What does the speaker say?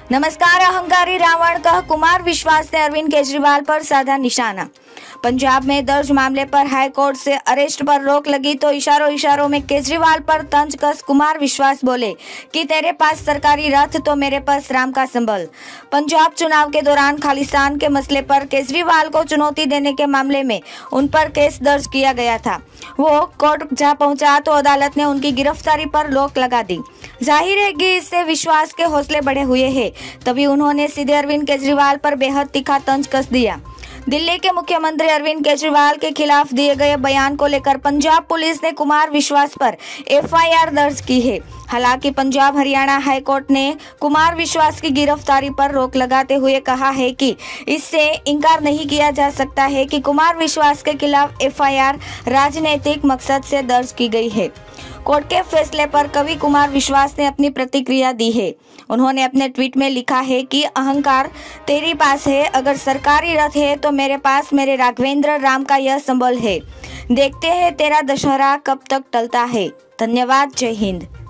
नमस्कार। अहंकारी रावण कह कुमार विश्वास ने अरविंद केजरीवाल पर साधा निशाना। पंजाब में दर्ज मामले पर हाई कोर्ट से अरेस्ट पर रोक लगी तो इशारों में केजरीवाल पर तंज कस कुमार विश्वास बोले कि तेरे पास सरकारी रथ तो मेरे पास राम का संबल। पंजाब चुनाव के दौरान खालिस्तान के मसले पर केजरीवाल को चुनौती देने के मामले में उन पर केस दर्ज किया गया था। वो कोर्ट जा पहुंचा तो अदालत ने उनकी गिरफ्तारी पर रोक लगा दी। जाहिर है कि इससे विश्वास के हौसले बढ़े हुए हैं, तभी उन्होंने सीधे अरविंद केजरीवाल पर बेहद तीखा तंज कस दिया। दिल्ली के मुख्यमंत्री अरविंद केजरीवाल के खिलाफ दिए गए बयान को लेकर पंजाब पुलिस ने कुमार विश्वास पर एफआईआर दर्ज की है। हालांकि पंजाब हरियाणा हाईकोर्ट ने कुमार विश्वास की गिरफ्तारी पर रोक लगाते हुए कहा है कि इससे इनकार नहीं किया जा सकता है कि कुमार विश्वास के खिलाफ एफआईआर राजनीतिक मकसद से दर्ज की गई है। कोर्ट के फैसले पर कवि कुमार विश्वास ने अपनी प्रतिक्रिया दी है। उन्होंने अपने ट्वीट में लिखा है कि अहंकार तेरे पास है, अगर सरकारी रथ है तो मेरे पास मेरे राघवेंद्र राम का यह संबल है। देखते हैं तेरा दशहरा कब तक टलता है। धन्यवाद। जय हिंद।